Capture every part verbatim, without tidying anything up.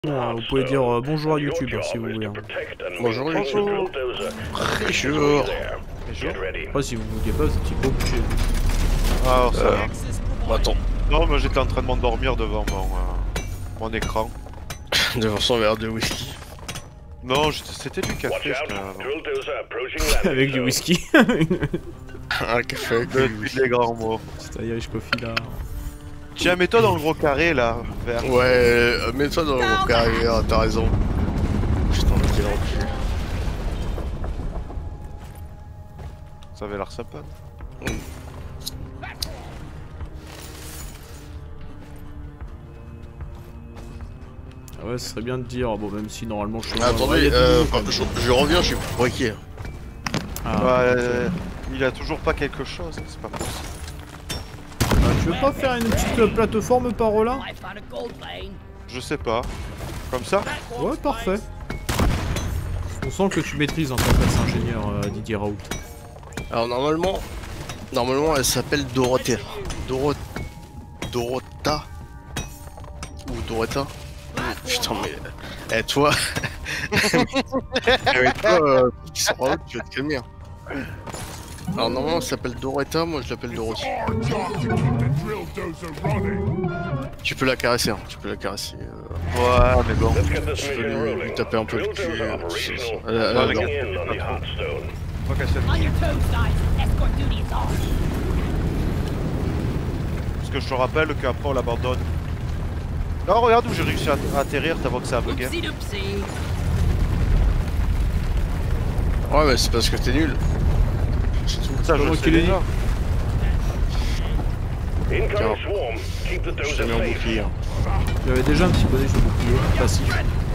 Bon, vous pouvez dire euh, bonjour à YouTube hein, si vous voulez. Hein. Bonjour YouTube. Bonjour. Après si vous ne vouliez pas, vous n'étiez pas obligé. Ah, ça Euh, va. Bon, attends, Non, moi j'étais en train de m'endormir devant mon, euh, mon écran. devant son verre de whisky. Non, j'étais- c'était du café, j'étais avant. Avec du whisky. Un café avec Le du plus whisky. les grands mots. C'est Irish Coffee là. Tiens, mets-toi dans le gros carré là, vert. Ouais, euh, mets-toi dans le carrière, t'as raison. Putain, quel enculé. Ça avait l'air sympa. Ah ouais, ce serait bien de dire, bon même si normalement je suis... Ah, attendez, euh, enfin, je, je reviens, je suis briqué. Ah, Bah, ok. euh, il a toujours pas quelque chose, hein, c'est pas possible. Ah, tu veux pas faire une petite euh, plateforme par là? Je sais pas. Comme ça? Ouais, parfait. On sent que tu maîtrises en tant qu'ingénieur euh, Didier Raoult. Alors normalement, normalement elle s'appelle Dorothée. Doro... Dorota Ou Doretta. Putain mais... Eh toi... Avec toi, euh, qui sort Raoult, tu vas te calmer. Hein. Alors normalement elle s'appelle Doretta, moi je l'appelle Dorothy. Tu peux la caresser, hein. Tu peux la caresser. Euh... Ouais, mais bon. Tu peux lui, lui taper un peu le cul. Euh, c'est- c'est- elle, elle Ouais, adore. Faut qu'elle s'aime. Parce que je te rappelle qu'après on l'abandonne. Non, regarde où j'ai réussi à à atterrir, t'as vu que ça a bugué. Ouais mais c'est parce que t'es nul. C'est tout. Ça, je Comment le sais qu'il est déjà. Tiens, je t'ai mis un bouclier. Hein. J'avais déjà un petit bonnet sur le bouclier, passif.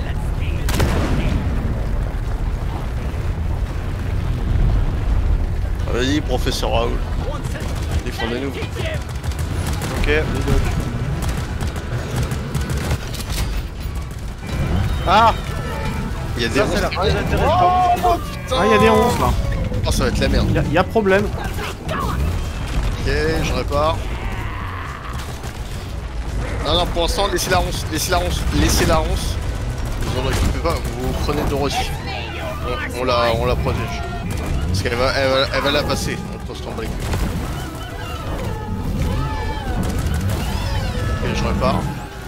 Ah, vas-y professeur Raoul. Défendez-nous. Ok. Ah! Il y a des Ça, c'est la monstres. plus intéressante. Oh putain. Ah, il y a des ronces là. Oh ça va être la merde. Il y, y a problème. Ok, je répare. Non, non, pour l'instant, laissez la ronce, laissez la ronce, laissez la ronce. Vous en occupez pas, vous prenez Dorothy. On, on la, on la protège. Parce qu'elle va, elle va, elle va la passer. On peut se tomber. Ok, je répare.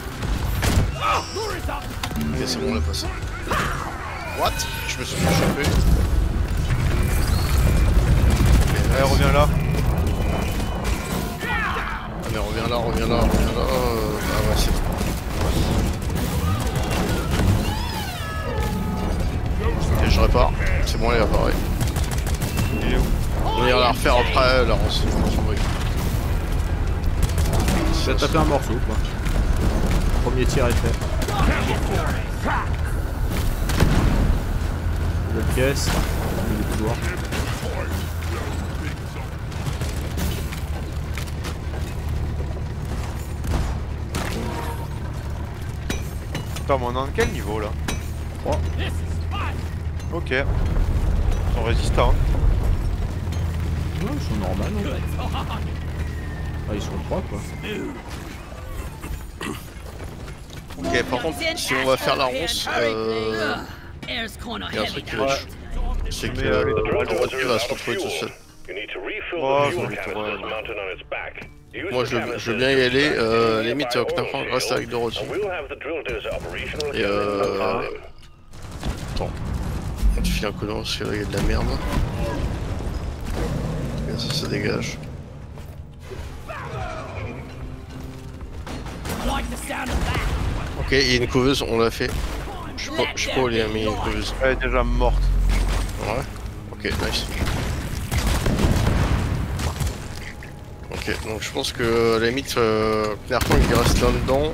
Ok, c'est bon, on l'a passé. What? Je me suis fait choper. Allez, reviens là. Ah mais reviens là, reviens là, reviens là. Euh, ah ouais, c'est bon. Et je répare. C'est bon, elle est appareil. Il est où? On ira la refaire après, la ronce. Tu as tapé un morceau quoi. Premier tir est fait. Nouvelle pièce. Le couloir. Attends, mais on est en quel niveau là? trois. Ok. Ils sont résistants. Ouais, ils sont normaux. Hein. Ah, ils sont trois quoi. Ok, par contre, si on va faire la ronce, euh... il y a un truc qui va être chaud. C'est que Mais, euh, euh, Dorothy va se retrouver tout seul. Oh, j'ai envie de te voir. Moi, je, je veux bien y aller. Euh, limite, euh, Knarfang reste avec Dorothy. Et euh... Attends. On te file un coup de parce qu'il y a de la merde. Et ça, ça dégage. Ok, il y a une couveuse, on l'a fait. Je sais pas, je sais pas où il y a mis une couveuse. Elle est déjà morte. Ouais. Ok, nice. Ok, donc je pense que à la limite, euh, Knarfang il reste là-dedans.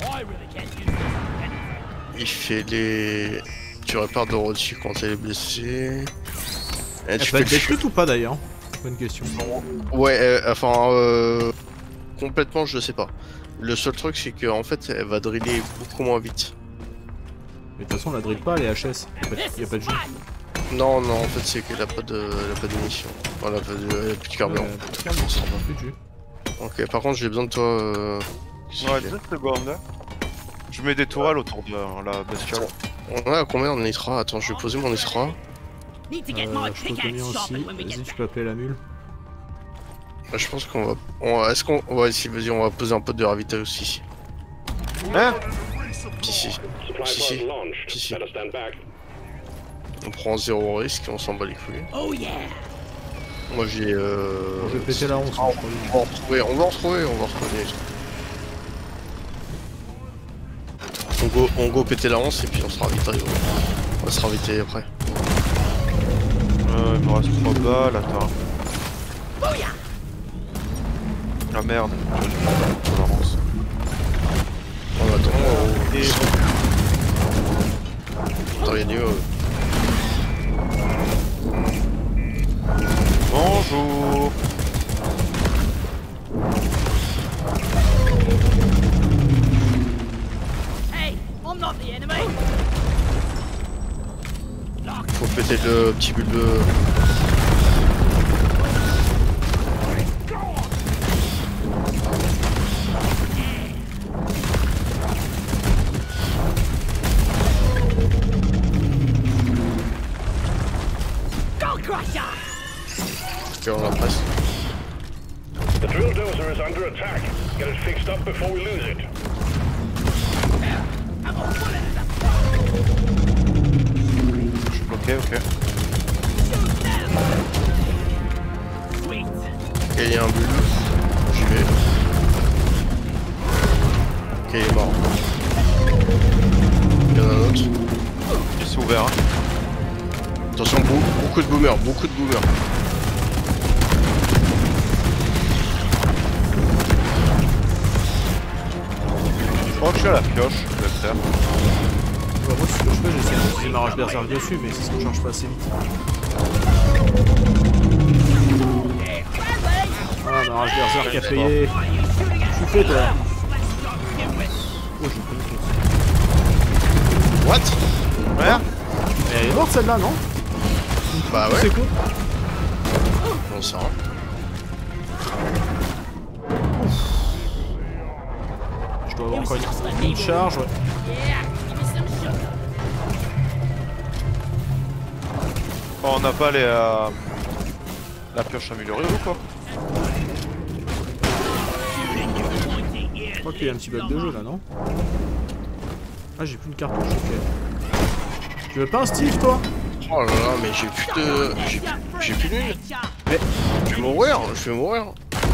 Il fait les... Tu répares Dorothy quand elle est blessée. Et Elle tu va fais être le... détruite ou pas d'ailleurs? Bonne question. Ouais, euh, enfin, euh, complètement, je sais pas. Le seul truc, c'est qu'en fait, elle va driller beaucoup moins vite. Mais de toute façon, on la drille pas, les H S. Y'a pas, de- y a pas de jeu. Non, non, en fait, c'est qu'elle a pas de, elle a pas d'émission. Voilà, elle a pas de, elle a plus de carburant. Ouais, pas de carburant, ça va plus de jus. Ok, par contre, j'ai besoin de toi. Euh... Ouais, deux secondes. Je mets des tourelles autour de la bestiole. On a combien de nitra? Attends, je vais poser mon nitra. Euh, je peux te mets aussi. Vas-y, tu peux appeler la mule. Je pense qu'on va... On va... Est-ce qu'on... Ouais, si, vas-y, on va poser un pote de ravitail aussi ici. Hein? Si, si. Si, si. Si, si. On prend zéro risque, on s'en bat les couilles. Moi j'ai euh... Je vais péter la once. Ah, on va en retrouver, on va en retrouver, on va en retrouver. On go, on go péter la once et puis on se ravitaille. On va se ravitailler après. Euh, il me reste trois balles, attends. Ah merde, je l'avance. On attend. Oh, et... Attends, y'a du... Bonjour. Faut péter le petit bulbe de... Ok, on la presse. The drill dozer is under attack. Get it fixed up before we lose it. Je suis bloqué, ok. Ok, il y a un bulbe. J'y vais. Ok, il est mort. Il y en a un autre. Ils sont ouverts. Hein. Attention, beaucoup de boomers, beaucoup de boomers. Je crois que je suis à la pioche, je vais le faire. Bah, moi, ce que je fais, j'essaie d'utiliser ma rage berserk dessus, mais c'est ce que je charge pas assez vite. Ah, ma rage berserk a payé. Je suis fait, toi. Oh, j'ai pas eu de What? Merde. Mais elle est morte celle-là, non? Bah ouais. C'est quoi? On sent. Je dois avoir encore une, une charge, ouais. Oh, on n'a pas les... Euh... la pioche améliorée ou quoi? Je crois qu'il y a un petit bug de jeu là, non? Ah, j'ai plus de cartouche, ok. Tu veux pas un Steve, toi? Oh là là, mais j'ai plus de... J'ai plus de lune. Mais je vais mourir, je vais mourir.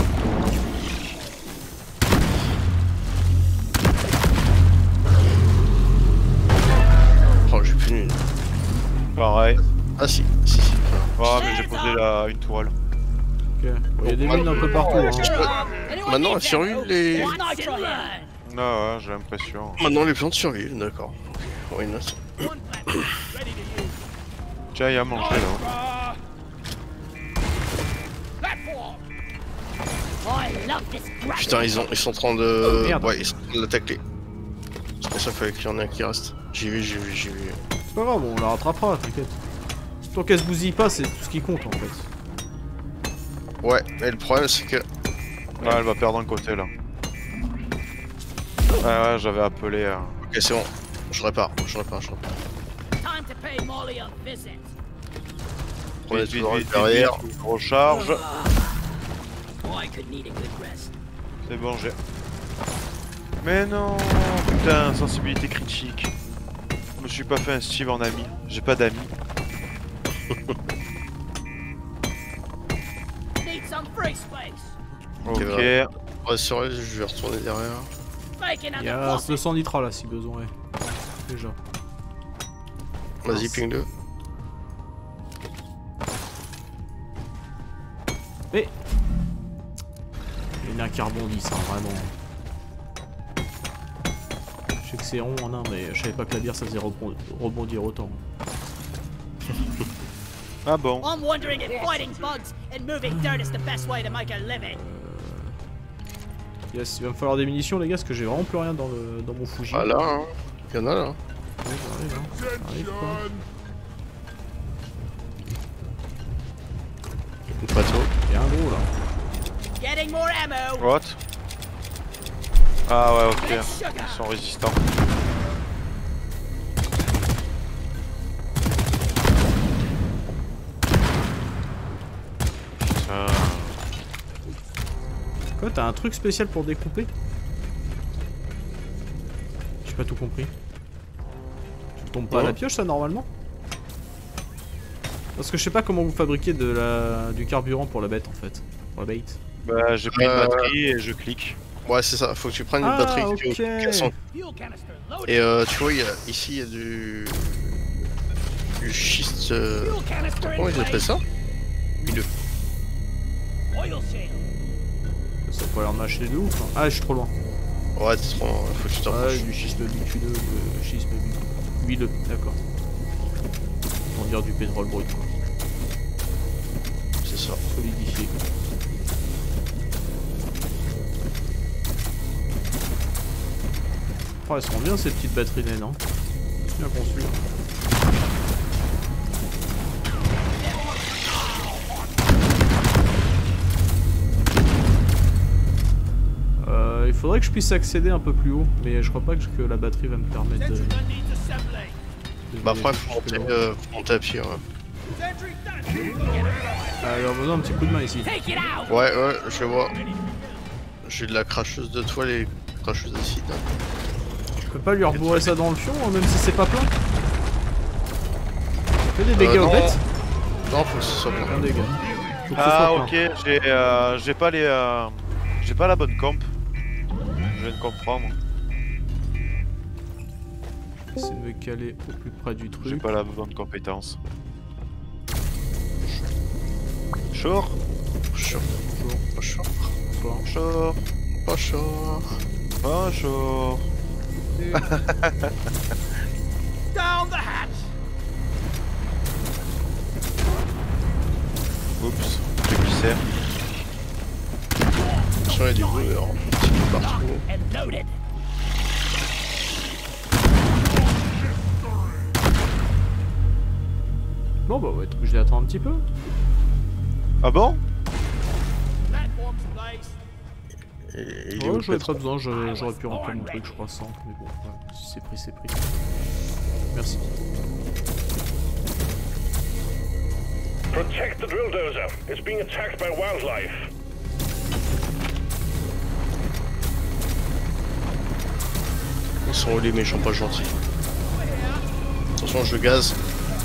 Oh, j'ai plus de lune. Pareil. Ah si, si, si. Ah, mais j'ai posé la... une tourelle. Ok. Il y a des mines un peu partout, hein. Maintenant, elles survivent les... Ah ouais, j'ai l'impression. Maintenant, les plantes survivent, d'accord. Why not? Tiens, il y a à manger là. Putain, ils, ont, ils sont en train de... Merde. Ouais, ils sont en train de l'attaquer. C'est pour ça qu'il fallait qu'il y en ait un qui reste. J'ai vu, j'ai vu, j'ai vu. C'est pas grave, on la rattrapera, t'inquiète. Tant qu'elle se bousille pas, c'est tout ce qui compte en fait. Ouais, mais le problème c'est que... Ah, elle va perdre un côté là. Ouais, ouais, j'avais appelé... Euh... Ok, c'est bon. Je répare, je répare, je répare. Prenez Vite, tout vite, vite, derrière. vite, vite, recharge. C'est bon, j'ai... Mais non, putain, sensibilité critique. Je me suis pas fait un Steve en ami. J'ai pas d'amis. Ok. Ouais, sur elle, je vais retourner derrière. Il y a deux cents nitras là si besoin est. Déjà. Vas-y, ping deux. Mais il y en a un qui rebondit, ça, vraiment. Je sais que c'est rond en un, mais je savais pas que la bière ça faisait rebondir, rebondir autant. Ah bon. I'm wondering if fighting bugs and moving dirt is the best way to make a living. Yes, il va me falloir des munitions les gars, parce que j'ai vraiment plus rien dans, le, dans mon Fuji. Ah là, hein. Il y en a là. Ouais, j'arrive, hein. J'arrive, quoi. Une pato. Il y a un gros là. Getting more ammo. What? Ah ouais, ok. Ils sont résistants. t'as un truc spécial pour découper? J'ai pas tout compris. Tu tombes pas oh. à la pioche ça normalement? Parce que je sais pas comment vous fabriquez de la... du carburant pour la bête en fait. Pour la bait. Bah j'ai pris Euh... une batterie et je clique. Ouais c'est ça, faut que tu prennes une Ah, batterie ok. qui est au cassant. Et euh, tu vois, il y a, ici il y a du... du schiste... Euh... Comment ils appellent ça? Huileux. Ça peut l'air mâcher de ouf. Hein. Ah, je suis trop loin. Ouais, t'es trop... faut que tu t'en Ouais, du schisme bitumineux, euh, schisme huileux, d'accord. On dirait du pétrole brut quoi. C'est ça. Solidifié. Oh, elles sont bien ces petites batteries naines, hein. Bien conçues. Euh, il faudrait que je puisse accéder un peu plus haut, mais je crois pas que, que la batterie va me permettre de... Bah après faut monter, euh, faut monter à pied, ouais. Ah, il a besoin d'un petit coup de main ici. Ouais, ouais, je vois. J'ai de la cracheuse de toile et cracheuse d'acide. Je peux pas lui rebourrer ça dans le fion, même si c'est pas plein? Fais des dégâts euh, aux bêtes? Non, faut que ce soit plein. Un dégât. Faut que ce Ah soit ok, plein. j'ai euh, j'ai pas les... Euh, j'ai pas la bonne comp. Je viens de comprendre. Essayer de me caler au plus près du J'ai truc. pas la bonne compétence. Chaud. Chaud. Pas chaud. Bonsoir. Chaud. Pas chaud. Pas chaud. Down the hatch! Oups, j'ai glissé. Attention, il y a du brûleur. Petit peu partout. And loaded. Bon bah ouais, je l'attends un petit peu. Ah bon? Platform's place. Et il est où Ouais, le j'avais pétrole? pas besoin, je- j'aurais pu remplir mon truc, je crois, sans. Mais bon, ouais, si c'est pris, c'est pris. Merci. Protect the drill dozer. It's being attacked by wildlife. Ils sont les méchants pas gentils. Attention, je gaz.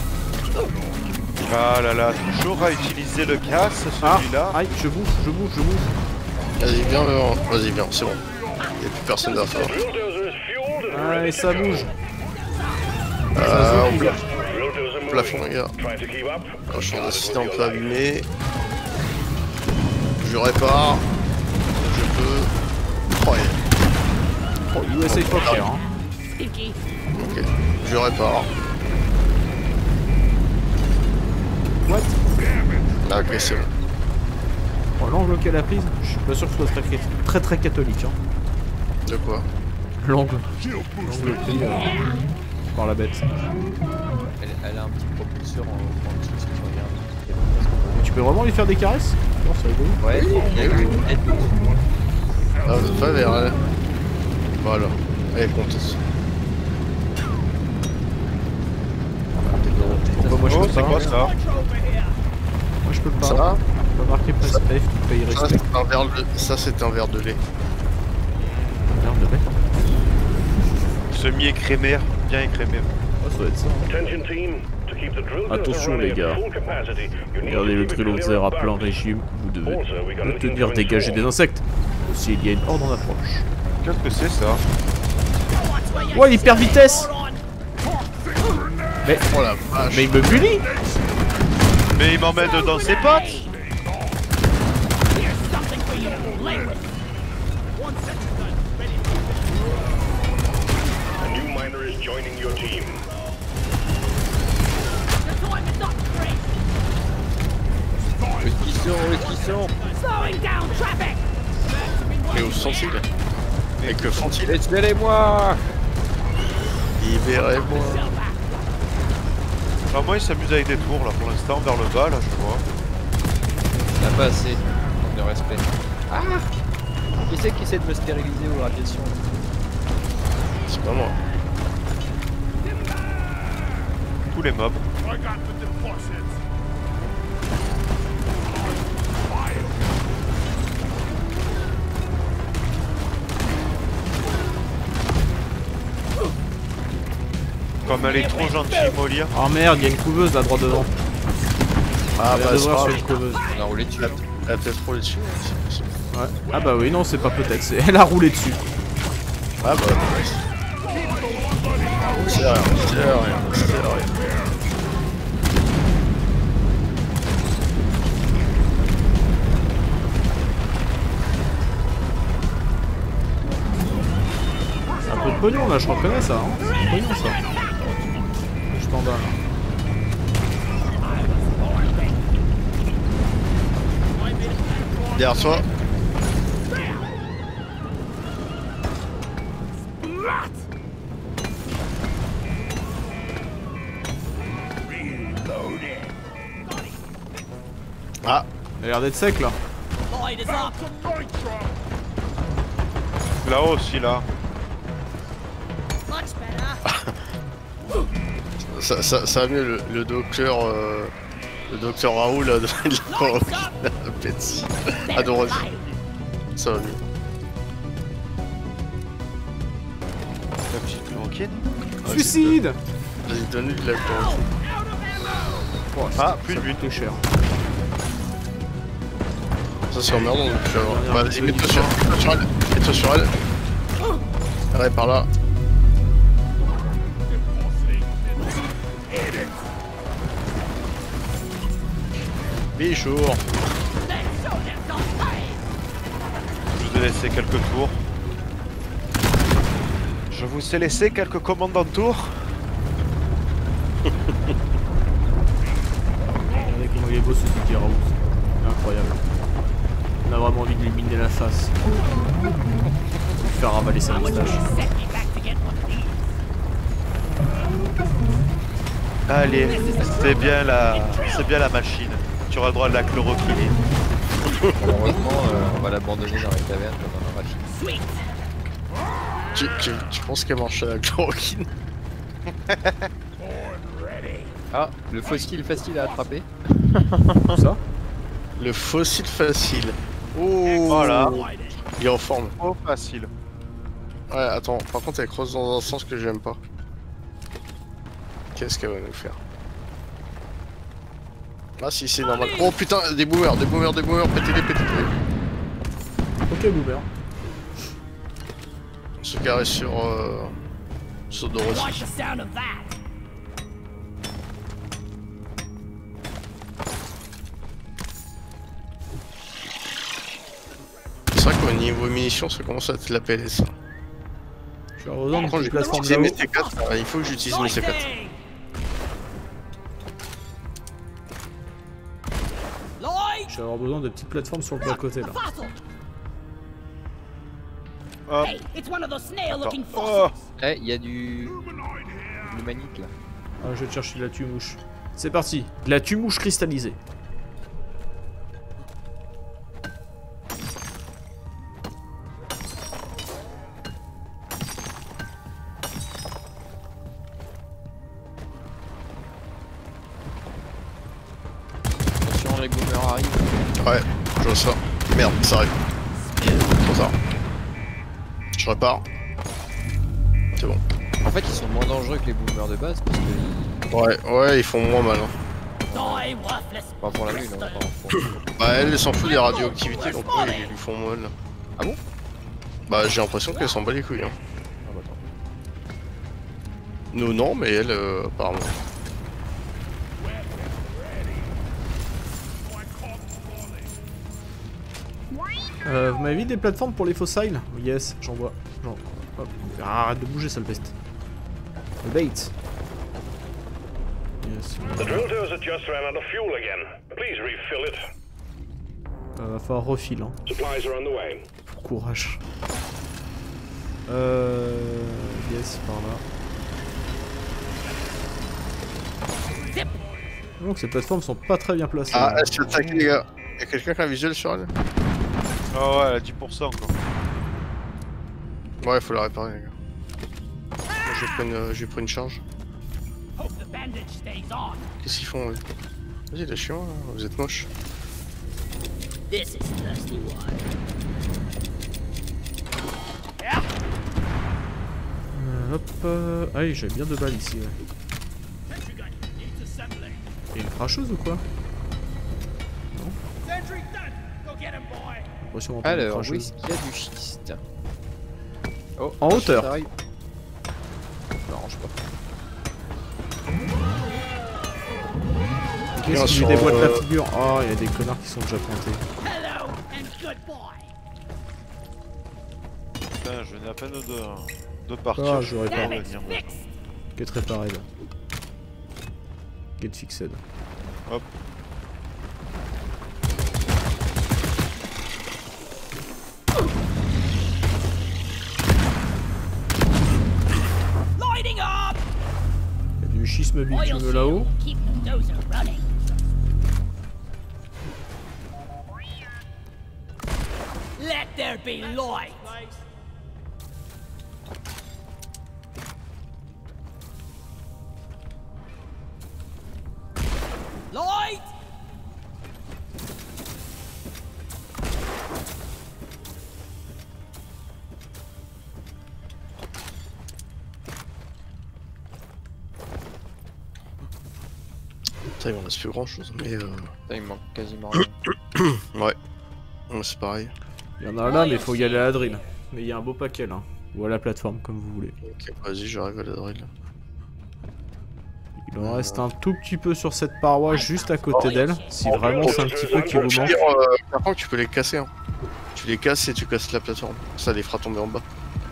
Ah là là, toujours à utiliser le gaz, Ah, celui-là. aïe, je bouge, je bouge, je bouge. Vas-y, viens, viens. Vas-y, viens, c'est bon. Il n'y a plus personne à faire. Drill dozer is fueled and Ah, ready et to ça go. bouge. Euh, au Drill pla- dozer moving. plafond, les gars. Try to keep up. Quand je suis d'accident un peu abîmé. Je répare. Je peux. Oh, yeah. Oh, U S A Poker, hein. Stinky. Ok. Je répare. What? Ah, ok, c'est bon. Oh, l'angle qu'elle a prise, je suis pas sûr que ce soit très, très très catholique, hein. De quoi? L'angle. L'angle pris euh, par la bête. Elle, elle a un petit propulseur en en dessous si tu regardes. Mais tu peux vraiment lui faire des caresses? Non, c'est rigolo. Ouais, il y a une aide dessus. Ah, vous êtes pas vers elle. Voilà. Elle compte. Pourquoi moi je Oh, peux c'est pas? quoi ça? Moi je peux pas. Ça va? On va marquer press F qui paye Ça, respect. c'est un verre de... Ça, c'est un verre de lait. Merde de bête. Semi-écrémère, bien écrémère. Oh, ça doit être ça. Hein. Attention team. To keep the drill dozer Attention, running les gars. at full capacity, you need Regardez to le keep it drill clear à of plein bugs. régime. Vous devez Also, we got le an tenir incoming dégagé swarm. des insectes. Aussi, il y a une horde en approche. Qu'est-ce que c'est ça? Ouais, hyper vitesse. Mais, Oh la vache. mais il me bully. Mais il m'emmène dans ses pattes! Here's something for you to play with. One section done. Ready to A new miner is joining your team. The time is not great. Le tisson, le tisson. Slowing down traffic. Mais où sont-ils? Mais que font-ils? Laissez-les-moi. Libérez-moi. Enfin, moi il s'amuse avec des tours là pour l'instant, vers le bas là je vois. On n'a pas assez. Manque de respect. Ah. Qui c'est qui essaie de me stériliser aux radiations? C'est pas moi. Tous les mobs. Comme elle est trop gentille, Molia. Oh merde, il y a une couveuse là droit devant. Ah Il y a bah deux c'est voir pas sur une couveuse. On a roulé dessus. Elle a peut-être roulé dessus. hein, c'est possible. Ouais. Ah bah oui, non, c'est pas peut-être, c'est elle a roulé dessus. Ah bah c'est rien, c'est rien, c'est rien. Un peu de pognon là, je reconnais ça. Hein. C'est du pognon ça. Je t'en bats là. Derrière toi. Ah, Il a l'air d'être sec là. Lloyd is up. Là-haut aussi, là. Much better. ça, ça, ça va mieux le, le docteur. Euh, le docteur Raoul là, de la Petsy. Adoré. Ça va mieux. La petite chloroquine. Suicide. Vas-y, donne-lui de la chloroquine. Oh, Ah, ça- plus ça de lui. coûtait cher. Ça c'est emmerdant donc tu vas voir. Dernière Bah, vas-y, petite mets-toi sur, mets-toi sur elle. Mets-toi sur elle. Arrête par là. Bichour. Je vous ai laissé quelques tours. Je vous ai laissé quelques commandants de tour. Regardez comment il est beau ce petit Raoult. Incroyable. On a vraiment envie de lui miner la face. Lui faire avaler sa moustache. Set me back to get one of these. Allez, c'est bien la, c'est bien la machine. Tu auras le droit de la chloroquiner. Malheureusement, euh, on va l'abandonner dans la caverne comme un machine. Sweet. Tu, tu, tu penses qu'elle marche à la chloroquine? Ah, le fossile facile à attraper. Tout ça. Le fossile facile. Oh, Voilà. il est en forme. Oh, facile. Ouais, attends, par contre elle creuse dans un sens que j'aime pas. Qu'est-ce qu'elle va nous faire? Ah si, c'est normal. Oh putain, des boomers, des boomers, des boomers, pétez-les, pétez-les. Ok, Boomer. On se caresse sur... Euh... sur Like Dorothy. the sound of that. C'est vrai qu'au niveau munitions, ça commence à être la P L S. Je vais rejoindre Par contre, une j'ai plateforme utilisé mes là-haut. T quatre, euh, il faut que j'utilise mes T quatre. Fighting. Lloyd. Je vais avoir besoin de petites plateformes sur le bas-côté là. A fossil. Hop. Hey, it's one of those snail-looking Attends. Oh. fossils. Eh, il y a du... L'humanite là. Ah, je vais te chercher de la tumouche. C'est parti. De la tumouche cristallisée. Attention, les boomers arrivent. Ouais, je vois ça. Merde, ça arrive. Trop tard. Je repars. C'est bon. En fait, ils sont moins dangereux que les boomers de base parce que... Ouais, ouais, ils font moins mal. Hein. Die, worthless. Pas pour la lune, on va pas en fond. Bah, elle, elle s'en fout des radioactivités, donc eux, ils lui font mal. Ah bon? Bah, j'ai l'impression qu'elle s'en bat les couilles. Hein. Ah bah attends. Nous, non, mais elle, euh, apparemment. Euh, vous m'avez mis des plateformes pour les fossiles? Yes, j'en vois. J'en... Hop. Ah, arrête de bouger, sale peste. Le bait. Yes. The drill dozer just ran out of fuel again. Please refill it. Euh, va falloir refiler. Hein. Supplies are on the way. Pour courage. Euh... Yes, par là. Donc ces plateformes sont pas très bien placées. Ah, elle s'est attaquée, les gars. Y'a quelqu'un qui a un visuel sur elle? Oh ouais, elle a dix pour cent quoi. Ouais, faut la réparer, les gars. Moi, j'ai pris une, j'ai pris une charge. Hope the bandage stays on. Qu'est-ce qu'ils font, eux? Vas-y, les chiants, là. Vous êtes moches. This is thirsty one. Euh... hop. Euh... Ah oui, j'avais bien deux balles ici. Ouais. Et une cracheuse ou quoi? Non. Alors, où est-ce qu'il y a du schiste? Oh, en hauteur. Ça m'arrange pas. Qu'est-ce qui lui déboîte la figure? Oh, il y a des connards qui sont déjà pointés. Putain, je n'ai à peine de, de partir. Ah, je j'aurais vais pas revenir. Get réparé là. Get fixed. Hop. Lighting up! Il y a du schisme bitume là-haut. Keep the dozer running. Let there be light. Light! Putain, il m'en reste plus grand chose, mais euh... Putain, il me manque quasiment rien. ouais. Ouais, c'est pareil. Il y en a là, mais il faut y aller à la drill. Mais il y a un beau paquet là. Ou à la plateforme, comme vous voulez. Ok, vas-y, j'arrive à la drill. Il en reste un tout petit peu sur cette paroi juste à côté d'elle. Si vraiment c'est un petit peu qui vous manque. Euh, par contre, tu peux les casser. Hein. Tu les casses et tu casses la plateforme. Ça les fera tomber en bas.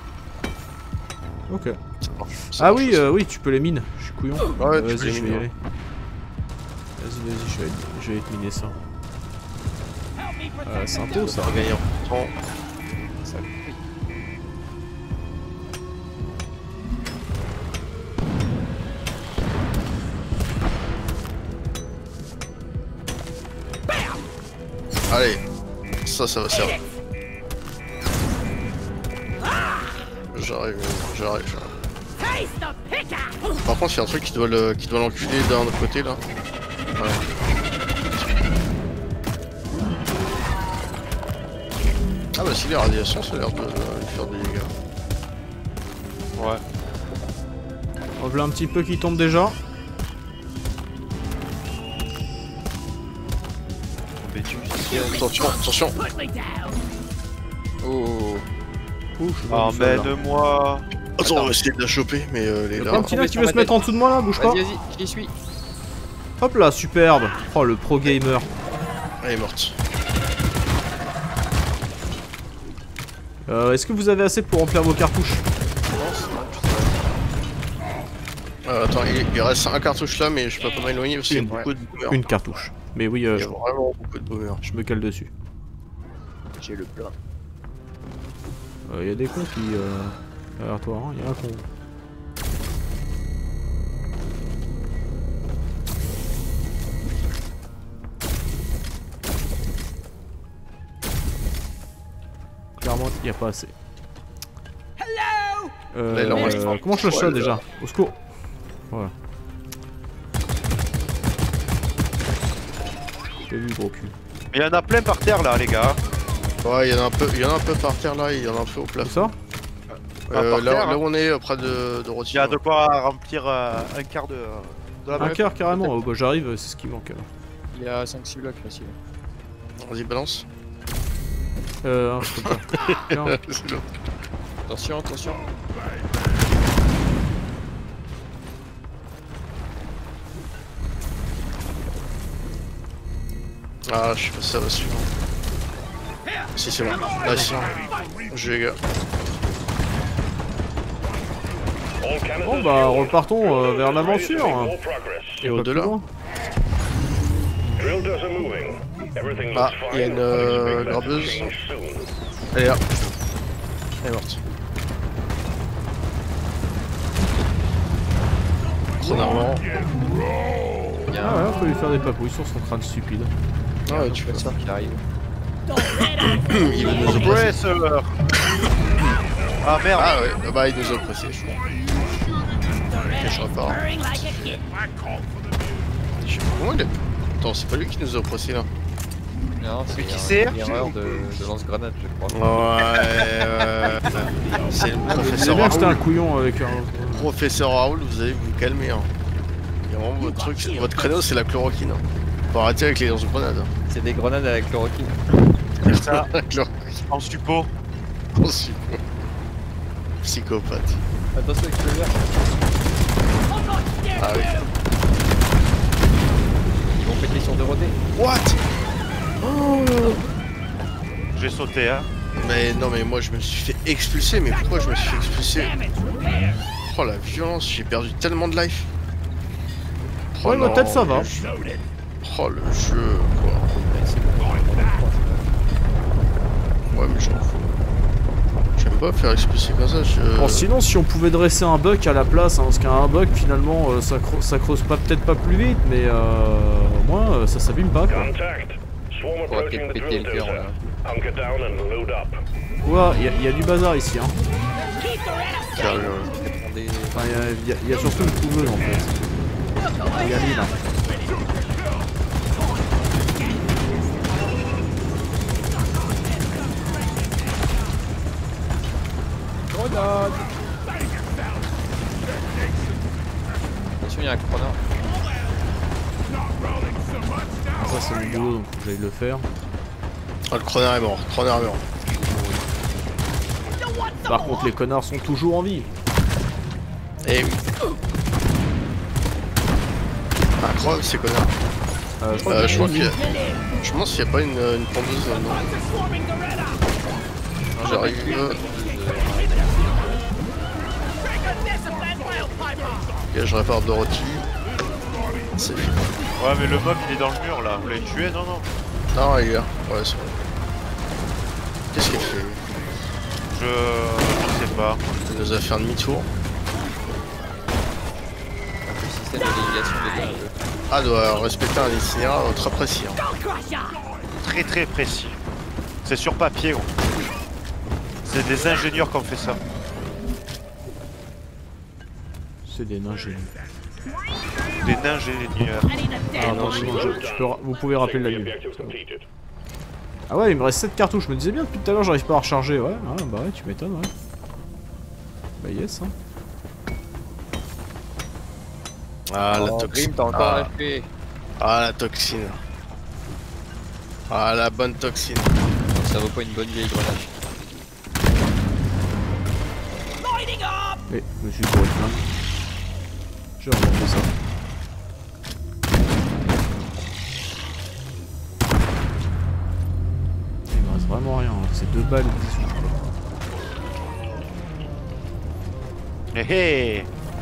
Ok. Ça marche, ça ah marche oui, aussi. euh, oui, tu peux les mines. Je suis couillon. Ouais, euh, tu peux vas-y, les je vais y miner, aller. Vas-y, vas-y, je vais, je vais te miner ça. Euh, c'est un peu ça. On va gagner en temps. Ça Allez, ça, ça va servir. J'arrive, j'arrive, j'arrive. Par contre, il y a un truc qui doit le, qui doit l'enculer d'un autre côté là. Voilà. Ah bah si les radiations, ça a l'air de euh, lui faire des dégâts. Ouais. On voit un petit peu qui tombe déjà. Attention, attention. Oh. Ouh, je suis dans le sol, là. Emmène-moi. Attends, on va essayer de la choper, mais euh, les Y'a là. pas un petit là qui veut se mettre en dessous de moi là, bouge pas. Vas-y, vas-y, j'y suis. Hop là, superbe. Oh, le pro gamer. Elle est morte. Euh, Est-ce que vous avez assez pour remplir vos cartouches? Euh, attends, il, il reste un cartouche là, mais je peux pas m'éloigner parce qu'il y a Une, beaucoup de boomers. Une cartouche. Mais oui, euh, Il y je, a vraiment beaucoup de boomers. je me cale dessus. J'ai le plein. Il euh, y a des cons qui... Euh... Derrière toi, il hein, y a un con. Clairement, il n'y a pas assez. Euh, Là, il en reste euh, un. comment je lâche ça déjà? Au secours. Voilà. T'as vu, gros cul. Il y en a plein par terre là, les gars. Ouais, il y en a un peu, il y en a un peu par terre là, il y en a un peu au Tout plafond. ça? Euh, par là, terre, là hein. où on est, euh, près de, de Il y Rotterdam. a de quoi remplir euh, un quart de, de la Un map. quart carrément. Oh, bah, j'arrive, c'est ce qui manque. Il y a cinq six blocs facile. Vas-y, balance. Euh, hein, je peux pas. Tiens. C'est l'autre. Attention, attention. Ah, je sais pas si ça va suivre. Si, c'est bon. Là, si. Je les gars. Bon bah repartons euh, vers l'aventure. Et au-delà. Ah, il y a une euh, grabeuse. Elle est là. Elle est morte. C'est normal. Il y a Ah un ouais, on peut lui faire des papouilles sur son crâne stupide. Ah ouais, tu fais ça. qui arrive. Il veut nous oppresser. Oppressor. Ah merde. Ah ouais, ah bah il nous a oppressé, je crois. Ok, je repars. Je sais pas comment il est. Attends, c'est pas lui qui nous a oppressé là. Non, c'est qui un- c'est une erreur de, de lance-grenade, je crois. Ouais, euh, c'est le C'est professeur bien que c'était un Raoul. couillon avec un... Professeur Raoul, vous allez vous calmer. Hein. Il y a vraiment votre truc, votre créneau c'est la chloroquine. Hein. Faut arrêter avec les lance-grenades. Hein. C'est des grenades à la chloroquine. C'est ça, La chloroquine, en suppo. on suit. Psychopathe. Attention avec le verre. Ah oui. Ils vont péter sur deux rodés. What? J'ai sauté, hein. Mais non, mais moi je me suis fait expulser. Mais pourquoi je me suis fait expulser? Oh la violence, j'ai perdu tellement de life. Oh Ouais, ma non, tête ça va. le jeu. Oh le jeu, quoi. Ouais, mais j'en fous. J'aime pas faire expulser comme ça. Je... Bon, sinon, si on pouvait dresser un buck à la place, hein, parce qu'un buck finalement euh, ça, cro ça creuse pas peut-être pas plus vite, mais euh, au moins euh, ça s'abîme pas quoi. Contact. Swarm On va approaching the péter drill le cœur, dozer. là. Hunker down and load up. Ouais, il y, y a du bazar ici. Hein. Sérieux. Ils font des... Enfin, il y, y, y a surtout une couveuse en fait. Il y a mille, hein. Grenade. Attention, il y a un chroneur. Ça c'est mon boulot donc faut que j'aille le faire. Oh, le chroneur est mort. Le chroneur est mort. Par contre les connards sont toujours en vie. Eh oui. Incroyable ces connards. Euh, je crois Euh, que je crois qu'il y a... Je me demande s'il n'y a pas une, une pondeuse là, non. J'arrive. Euh... Ok, je répare Dorothy. C'est fini. Ouais, mais le mob il est dans le mur là. Vous l'avez tué? Non, non. Non, il est là. Ouais, c'est bon. Qu'est-ce qu'il fait? Je. Je sais pas. Il nous a fait un demi-tour. Le système de navigation de deux. Ah, doit respecter un itinéraire très précis. Hein. Très très précis. C'est sur papier, gros. C'est des ingénieurs qui ont fait ça. c'est des ingénieurs. Des ingénieurs. Ah non, sinon je, tu peux, vous pouvez rappeler la lune. Objective completed. Ah ouais, il me reste sept cartouches. Je me disais bien depuis tout à l'heure, j'arrive pas à recharger. Ouais, ah, bah ouais, tu m'étonnes, ouais. Bah yes, hein. Ah, la Oh, toxine. Grim, t'as encore Ah. un F P. Ah, la toxine. Ah, la bonne toxine. Ça vaut pas une bonne vieille grenade. Mais je me suis pour plein. Je vais remonter ça. Il me reste vraiment rien, hein. C'est deux balles dix-huit. Hé hé.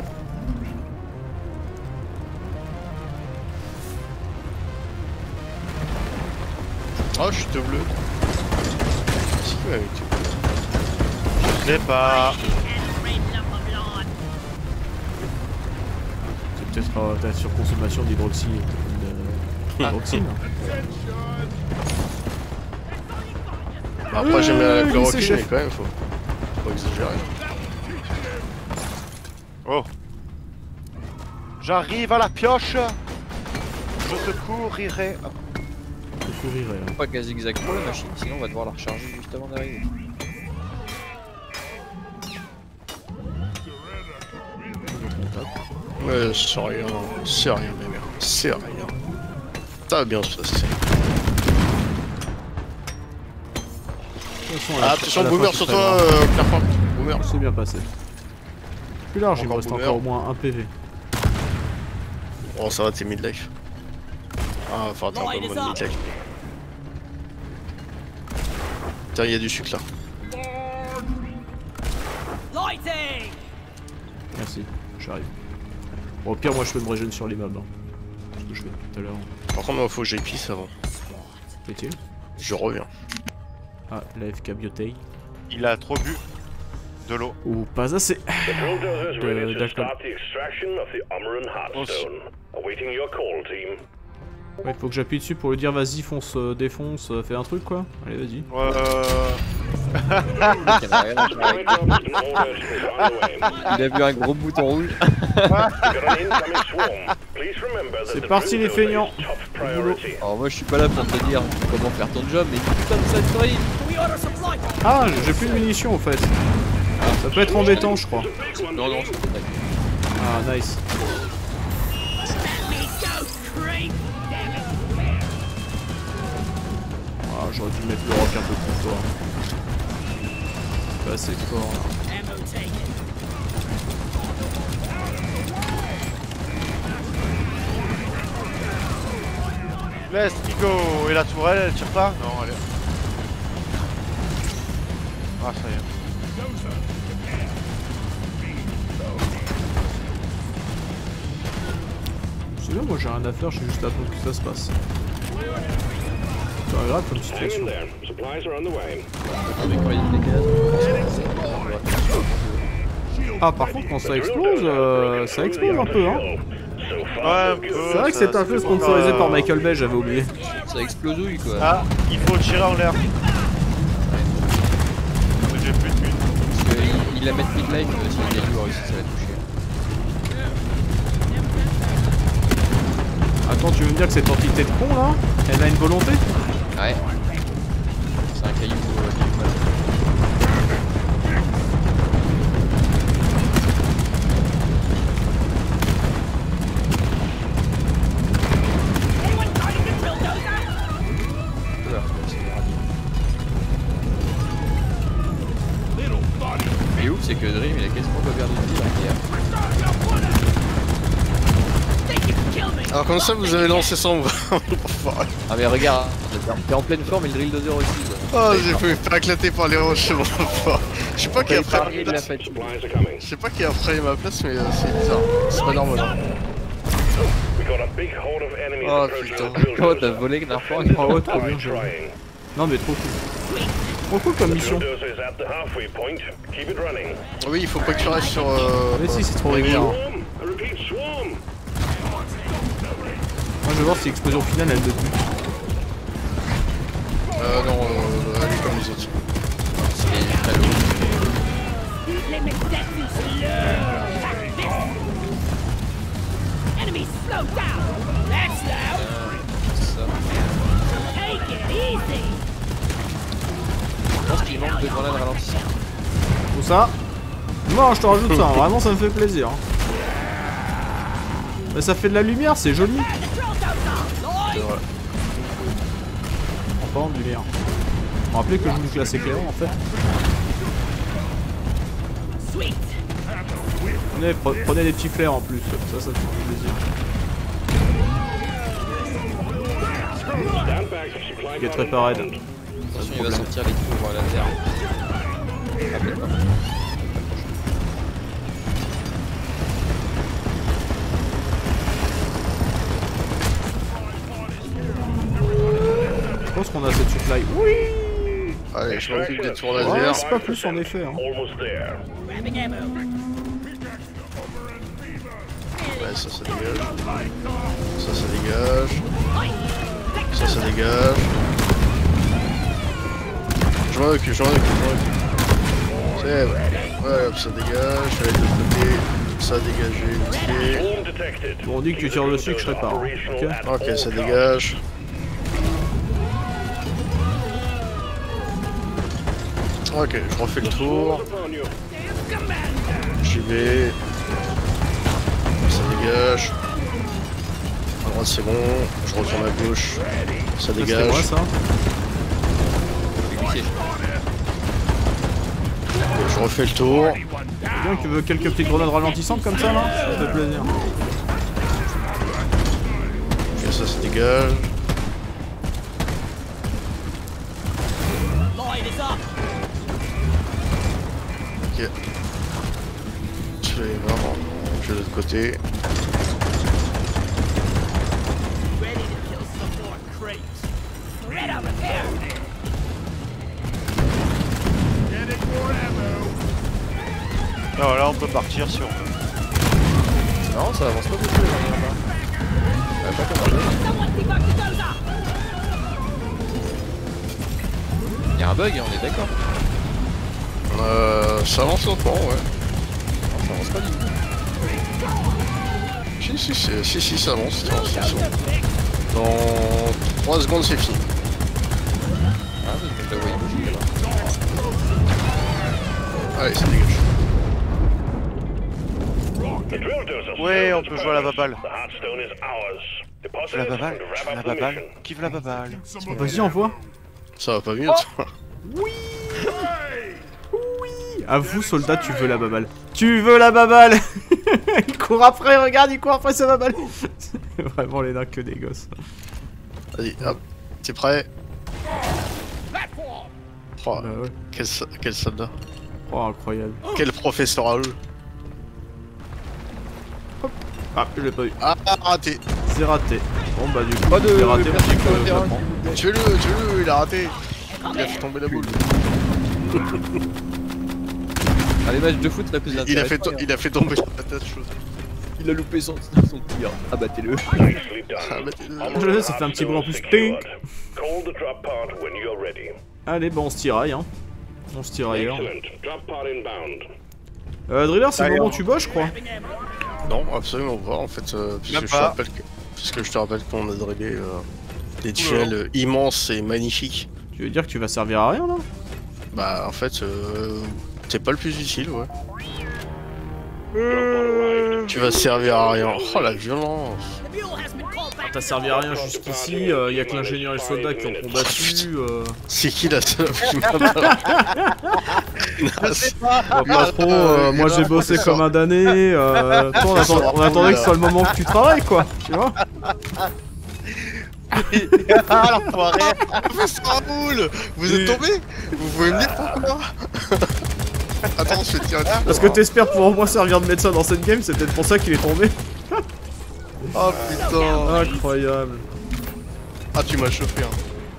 Oh, je suis tout bleu. C'est qui avec tout bleu? Je sais pas. C'est peut-être euh, ta surconsommation d'hydroxy. D'hydroxine. Bah, après, j'aime bien la Euh, chloroquine, lycée, mais chef. quand même, faut, faut exagérer. Oh. J'arrive à la pioche. Je te courirai. Je courirai là. Faut pas qu'elle zigzag trop la machine, sinon on va devoir la recharger juste avant d'arriver. Ouais, c'est rien, c'est rien, mes mères, c'est rien. Ça va bien se passer. De toute façon, à la Ah, fin- attention, à la fin, boomer c'est sur très toi, grave. euh, Claire Franck. Boomer. C'est bien passé. Plus large, il me Encore reste boomer. encore au moins un P V. Oh, ça va, t'es mid-life. Ah, enfin, t'es un peu moins mid-life. Tiens, il y a du sucre là. Lighting! Merci, j'arrive. Bon, au pire, moi je peux me régénérer sur les mobs. Hein. C'est ce que je fais tout à l'heure. Par contre, il faut que j'aille pisse avant. Fait-il? Je reviens. Ah, la F K Biotei. Il a trop bu de l'eau. Ou pas assez. The drill dozer is ready to D'accord. start the extraction of the Umaran Heartstone. Awaiting your call, team. Ouais, faut que j'appuie dessus pour lui dire vas-y, fonce, euh, défonce, euh, fais un truc quoi. Allez, vas-y. Ouais. Il a vu un gros bouton rouge. C'est parti les feignants. Alors moi je suis pas là pour te dire comment faire ton job, mais putain de cette drill. Ah, j'ai plus de munitions en fait. Ça peut être embêtant, je crois. Non, non, c'est pas Ah, nice. Ah, j'aurais dû mettre le rock un peu plus fort. Pas assez fort là. Laisse Nico. Et la tourelle, elle tire pas? Non, allez. Ah, ça y est. C'est bien, moi j'ai rien à faire, je suis juste là pour que ça se passe. C'est pas grave comme situation. Ah, par contre, quand ça explose, euh, ça explose un peu, hein. Ouais, c'est vrai que c'est un peu sponsorisé par Michael Bay, j'avais oublié. Ça explosouille quoi. Ah, il faut tirer en l'air. J'ai plus de buts. Parce qu'il il la met mid-life euh, si il est lourd ici, ça va toucher. Attends, tu veux me dire que cette entité de con là, elle a une volonté? Ouais. C'est un caillou euh, qui est mal. Et ouf, c'est que Dream il a quasiment pas perdu de vie là hier. Alors comme ça vous avez lancé sans vous. Ah mais regarde, t'es en pleine forme et le drill dozer aussi quoi. Oh, j'ai fait faire éclater par les roches, je Je sais pas qui a T'as pris épargné de la fatigue. Je sais pas qui a pris ma place, mais euh, c'est bizarre. C'est pas normal. Hein. Oh putain. Oh t'as volé que d'un fois. Oh ouais, trop bien, j'avoue. Non mais trop cool. Trop cool comme mission. Oui, il faut pas que tu restes sur... Euh... Mais si, c'est trop rigolo. Moi je vais voir si l'explosion finale elle le tue. Euh non, euh, elle est comme les autres. C'est très lourd. Enemy slow down. That's loud. Ça. Take it easy. Je pense qu'il manque de grenades ralentissantes. Où ça? Non, je te rajoute ça, vraiment ça me fait plaisir. Mais ça fait de la lumière, c'est joli. C'est vrai. En parlant de lumière. Vous me rappelez que je joue une classe éclairée en fait. Sweet. Prenez, pre- prenez des petits flares en plus, ça, ça me fait plaisir. Get prepared. Attention, il va sortir les tours à la terre. Ah, peut-être pas. Je pense qu'on a cette supply. Oui. Allez, je m'occupe des tours Ouais, laser. c'est pas plus en effet. Hein. Grabbing ammo. Ouais, ça, ça dégage. Ça, ça dégage. Ça, ça dégage. Je m'en occupe, je m'en occupe, je m'en occupe. C'est vrai. Ouais, hop, ça dégage. Je vais aller de l'autre côté. Ça dégagé, vite fait. Bon, on dit que tu tires dessus que je répare. Hein. Ok. Ok, ça dégage. Ok, je refais le tour. J'y vais. Ça dégage. À droite c'est bon. Je retourne à gauche. Ça Ça, c'était dégage. moi ça. C'est glissé. Je refais le tour. Quelqu'un qui veut quelques petites grenades ralentissantes comme ça là? Ça fait plaisir. Ok, ça se dégage. Light is up. Ok. Je vais vraiment. Je vais de l'autre côté. Ready to kill some more crates. Right over there. Non, là on peut partir sur. Non, ça avance pas beaucoup là, là-bas. va pas commander. Y'a un bug, hein, on est d'accord. Euh, ça avance lentement, ouais. Non, ça avance pas du tout. Si, si, si, si, si, ça avance, ça avance, ça avance. Dans trois secondes, c'est fini. Ah, mais je vais t'envoyer bouger là. Allez, ça dégage. Ouais, on peut jouer à la baballe. Je veux la baballe, je veux la baballe. Qui veut la baballe? Vas-y, envoie. Ça va pas mieux, Oh toi. Oui. Oui. À vous, soldat, tu veux la baballe. Tu veux la baballe. Il court après, regarde, il court après sa baballe. C'est vraiment les nains que des gosses. Vas-y, hop. T'es prêt? Oh, Bah ouais. quel, so- quel soldat. Oh, incroyable. Quel professeur Raoul. Ah, je l'ai pas eu. Ah, raté. C'est raté. Bon bah du coup, Pas de c'est raté, perdu on dit que sur le terrain. vraiment. Tuez-le, tuez-le, il a raté. Il a fait tomber la boule. Ah, les matchs de foot, ça plus Il a d'intérêt. fait, to- il a fait tomber la patate chaude. Il a loupé son, son tir. Abattez-le. Ah, Je sais, ça fait un petit bruit en plus. Tink. Allez, bah on se tiraille, hein. On se tiraille. Hein. Euh, Driller, c'est le moment où tu bosses, je crois. Non, absolument pas en fait, euh, puisque, Même je te pas. rappelle que, puisque je te rappelle qu'on a drillé euh, des tunnels euh, immenses et magnifiques. Tu veux dire que tu vas servir à rien là? Bah en fait, euh, c'est pas le plus utile, ouais. Tu vas servir à rien. Oh la violence. T'as servi à rien jusqu'ici, il euh, y a que l'ingénieur et le soldat qui ont combattu. Euh... C'est qui la seule qui m'a Je sais pas. Oh, pas trop, euh, moi j'ai bossé comme un damné. Euh... Toi, on, attend- on attendait que ce soit le moment que tu travailles quoi, tu vois? Ah l'enfoiré. Professeur Raoul, vous êtes tombé? Vous pouvez me dire pourquoi? Attends, je vais tirer dessus. Parce que t'espères pouvoir au moins servir de médecin dans cette game, c'est peut-être pour ça qu'il est tombé. Oh putain. Incroyable. Ah tu m'as chauffé hein.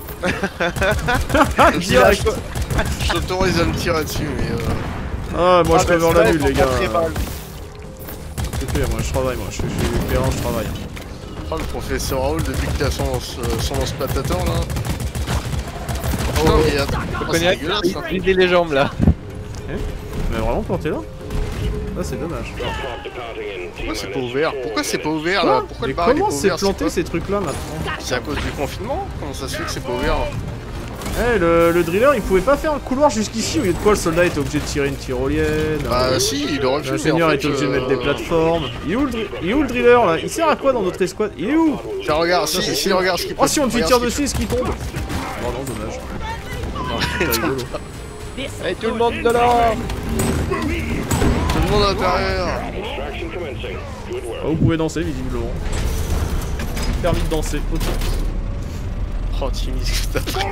Direct. Je t'autorise à me tirer dessus mais euh... Ah, moi je Ah, cover bah, la c'est nulle vrai, les gars. faut pas très mal. C'est fait, moi je travaille, moi je suis terrain, je travaille. Oh le professeur Raoul depuis que t'as son, son lance-patateur là. Oh, Non mais attends, Je oh, connais c'est dégueulasse ça. il les jambes là. Mais vraiment planté là? Ah, c'est dommage. Pourquoi c'est pas ouvert? Pourquoi c'est pas ouvert là? Pourquoi Mais le bar il est comment pas c'est ouvert? planté quoi ces trucs là maintenant? C'est à cause du confinement? Comment ça se fait que c'est pas ouvert? Eh, le, le driller il pouvait pas faire un couloir jusqu'ici, au lieu de quoi le soldat était obligé de tirer une tyrolienne. Bah si, il aurait pu. L'ingénieur était obligé de mettre des plateformes. Il est où le, dri- il est où le driller là? Il sert à quoi dans notre escouade? Il est où? Tiens regarde, si, si, regarde ce qu'il peut. Oh si on lui regarde tire ce qu'il dessus, est-ce qu'il tombe? Oh non, dommage. C'est rigolo. Allez, tout le monde de là. peut. Tout le monde à l'intérieur. Oh, vous pouvez danser visiblement. Permis de danser, ok. Oh Timmy, ce que t'as pris.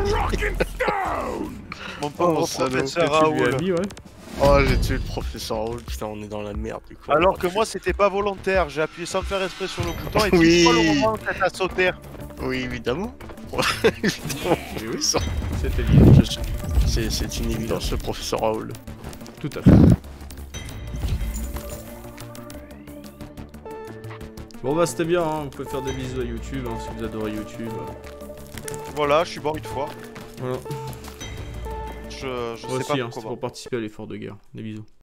Mon pauvre Oh, salaud. professeur Tu lui as Raoul. mis, ouais. Oh j'ai tué le professeur Raoul, putain on est dans la merde du coup. Alors que moi c'était pas volontaire, j'ai appuyé sans faire exprès sur le bouton et Oui. pile poil au moment où ça t'a sauté. Oui évidemment. Évidemment. Oui, oui. Ça, C'était lié. je sais. C'est c'est une évidence le professeur Raoul. Tout à fait. Bon bah c'était bien, hein. Vous pouvez faire des bisous à YouTube hein, si vous adorez YouTube. Voilà, je suis mort une fois. Voilà. Je, je Moi sais aussi, pas hein, c'est comment. pour participer à l'effort de guerre. Des bisous.